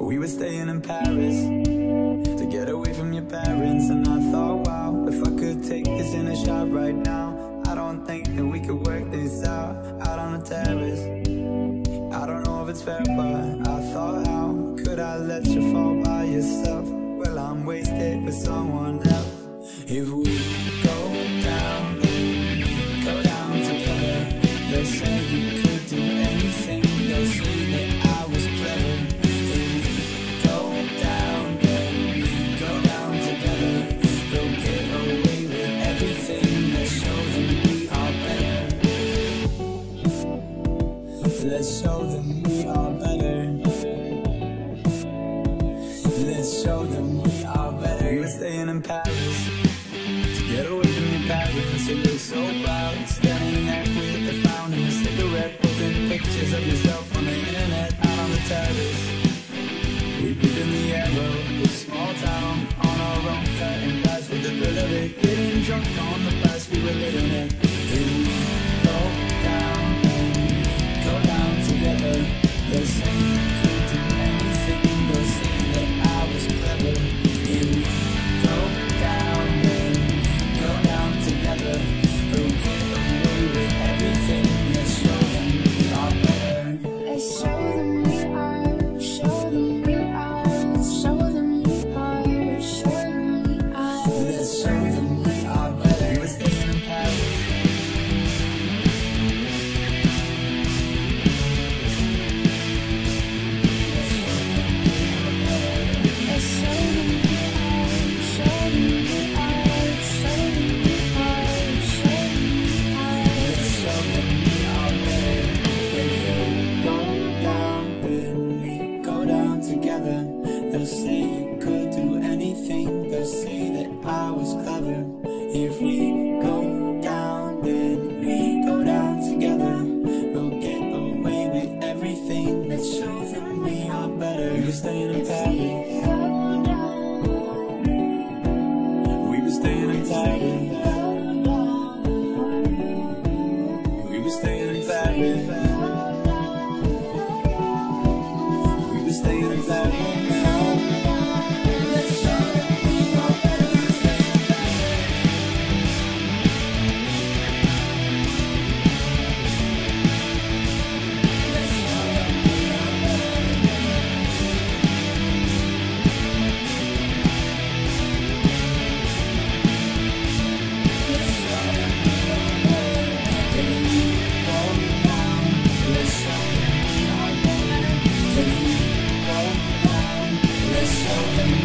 We were staying in Paris to get away from your parents. And I thought, wow, if I could take this in a shot right now, I don't think that we could work this out on the terrace. I don't know if it's fair, but I thought, how could I let you fall by yourself? Well, I'm wasted with someone else. If we go down, go down together. They'll say you could do anything. They'll say that I was clever. If we go down, then we go down together. They'll get away with everything. Let's show them we are better. Let's show them we are better. Let's show them we are better. We were staying in Paris to get away from your parents. You look so proud, standing there with the fountain and a cigarette, posting pictures of yourself on the internet, out on the terrace. We breathe in the air of a small town, on our own, cutting glass with the thrill of it, getting drunk on the bus we were living in. Here we go down together. They'll say you could do anything. They'll say that I was clever. Here we go down together. We'll get away with everything. Let's show them we are better. Let's show them we are. Show them we are. Show them we are. Show them we are. Let's show them we are better. We were staying in Paris. Let's show them we are. Show them we are. Show them we are. Show them we are. Let's show them we are better. If we go down, then we go down together. They'll say you could do anything. They'll say that I was clever. If we go down, then we go down together. We'll get away with everything. Let's show them we are better. We were staying in Paris. We were staying in Paris. We were staying in Paris. We were staying in Paris. Let's show them we are better. We were staying in Paris. Let's show them we are better. Let's show them we are better. If we go down, let's show them we are better. If we go down, let's show them